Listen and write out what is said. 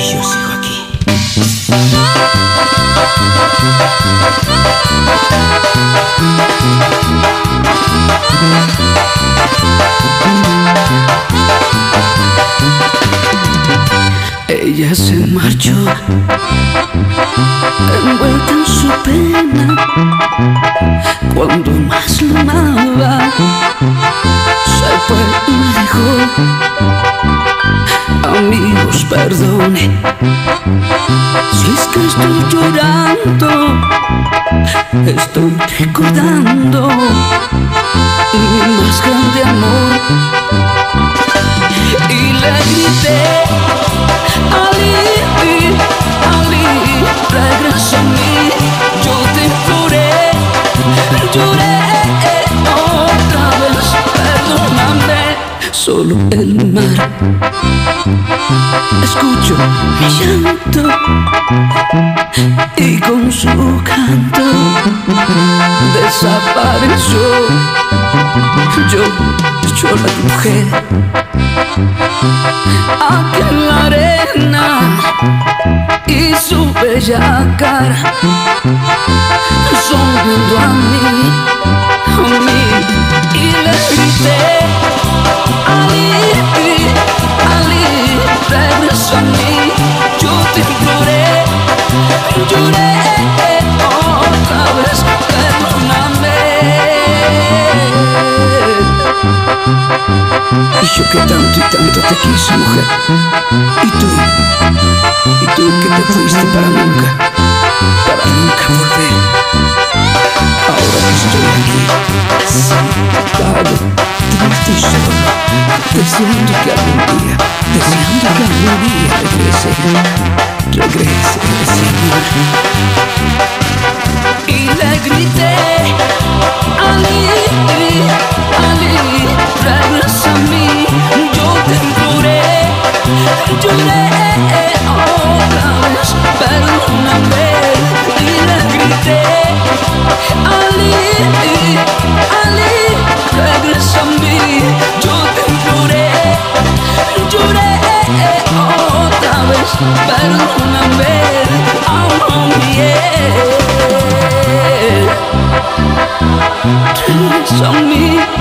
yo sigo aquí. Ella se marchó envuelta en su pena cuando más la amaba. Se fue y me dejó. Amigos, perdone si es que estoy llorando. Estoy recordando mi más grande amor. Y le grité: Ali, Ali, regresa a mí. Yo te imploré, lloré otra vez, perdóname. Solo el mar escucho mi llanto y con su canto desapareció. Yo la dibujé aquí en la arena y su bella cara sonriendo a mí, y le grité: Ali, Ali, regresa a mí. Yo te imploré, lloré otra vez, perdóname. Y yo que tanto y tanto te quise, mujer. Y tú que te fuiste para nunca volver. Ahora que estoy aquí, sentado, triste y solo, deseando que algún día regrese, Señor. Y le grité: Ali, Ali, regresa a mí. Yo te imploré, lloré otra vez, perdóname. Y le grité: Ali, Ali, regresa a mí. Yo te imploré, lloré otra vez, perdóname. Oh, yeah. Regresa a mí.